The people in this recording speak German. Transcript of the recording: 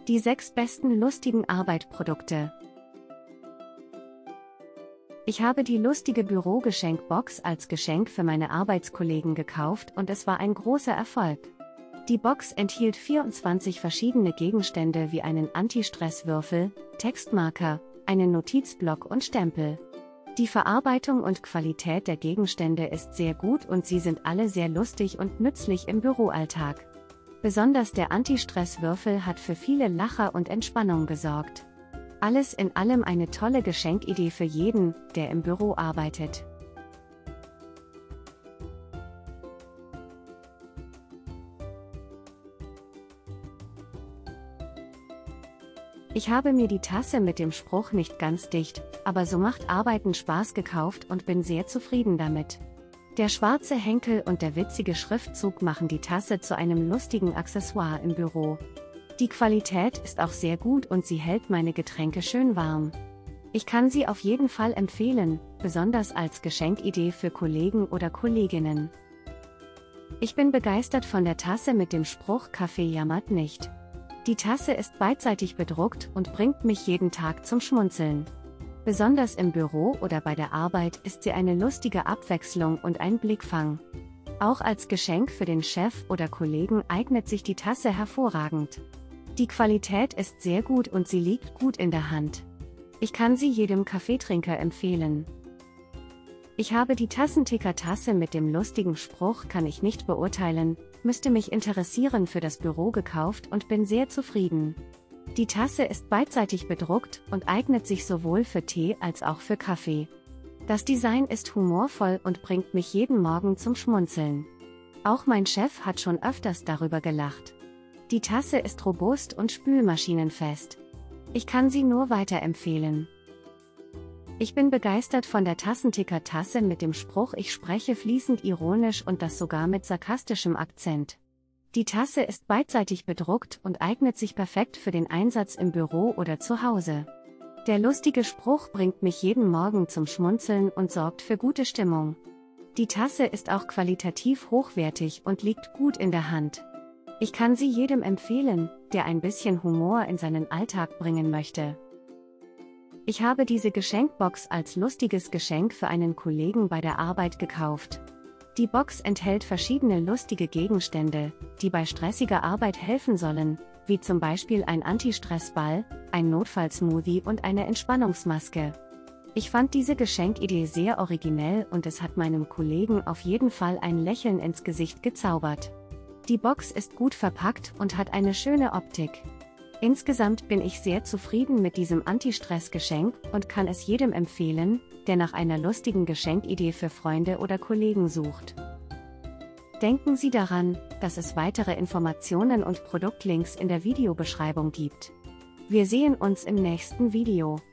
Die 6 besten lustigen Arbeitprodukte. Ich habe die lustige Bürogeschenkbox als Geschenk für meine Arbeitskollegen gekauft und es war ein großer Erfolg. Die Box enthielt 24 verschiedene Gegenstände wie einen Anti-Stress-Würfel, Textmarker, einen Notizblock und Stempel. Die Verarbeitung und Qualität der Gegenstände ist sehr gut und sie sind alle sehr lustig und nützlich im Büroalltag. Besonders der Anti-Stress-Würfel hat für viele Lacher und Entspannung gesorgt. Alles in allem eine tolle Geschenkidee für jeden, der im Büro arbeitet. Ich habe mir die Tasse mit dem Spruch "nicht ganz dicht, aber so macht Arbeiten Spaß" gekauft und bin sehr zufrieden damit. Der schwarze Henkel und der witzige Schriftzug machen die Tasse zu einem lustigen Accessoire im Büro. Die Qualität ist auch sehr gut und sie hält meine Getränke schön warm. Ich kann sie auf jeden Fall empfehlen, besonders als Geschenkidee für Kollegen oder Kolleginnen. Ich bin begeistert von der Tasse mit dem Spruch "Kaffee jammert nicht". Die Tasse ist beidseitig bedruckt und bringt mich jeden Tag zum Schmunzeln. Besonders im Büro oder bei der Arbeit ist sie eine lustige Abwechslung und ein Blickfang. Auch als Geschenk für den Chef oder Kollegen eignet sich die Tasse hervorragend. Die Qualität ist sehr gut und sie liegt gut in der Hand. Ich kann sie jedem Kaffeetrinker empfehlen. Ich habe die Tassenticker-Tasse mit dem lustigen Spruch "kann ich nicht beurteilen, müsste mich interessieren" für das Büro gekauft und bin sehr zufrieden. Die Tasse ist beidseitig bedruckt und eignet sich sowohl für Tee als auch für Kaffee. Das Design ist humorvoll und bringt mich jeden Morgen zum Schmunzeln. Auch mein Chef hat schon öfters darüber gelacht. Die Tasse ist robust und spülmaschinenfest. Ich kann sie nur weiterempfehlen. Ich bin begeistert von der Tassenticker-Tasse mit dem Spruch "ich spreche fließend ironisch" und das sogar mit sarkastischem Akzent. Die Tasse ist beidseitig bedruckt und eignet sich perfekt für den Einsatz im Büro oder zu Hause. Der lustige Spruch bringt mich jeden Morgen zum Schmunzeln und sorgt für gute Stimmung. Die Tasse ist auch qualitativ hochwertig und liegt gut in der Hand. Ich kann sie jedem empfehlen, der ein bisschen Humor in seinen Alltag bringen möchte. Ich habe diese Geschenkbox als lustiges Geschenk für einen Kollegen bei der Arbeit gekauft. Die Box enthält verschiedene lustige Gegenstände, die bei stressiger Arbeit helfen sollen, wie zum Beispiel ein Anti-Stress-Ball, ein Notfallsmoothie und eine Entspannungsmaske. Ich fand diese Geschenkidee sehr originell und es hat meinem Kollegen auf jeden Fall ein Lächeln ins Gesicht gezaubert. Die Box ist gut verpackt und hat eine schöne Optik. Insgesamt bin ich sehr zufrieden mit diesem Anti-Stress-Geschenk und kann es jedem empfehlen, der nach einer lustigen Geschenkidee für Freunde oder Kollegen sucht. Denken Sie daran, dass es weitere Informationen und Produktlinks in der Videobeschreibung gibt. Wir sehen uns im nächsten Video.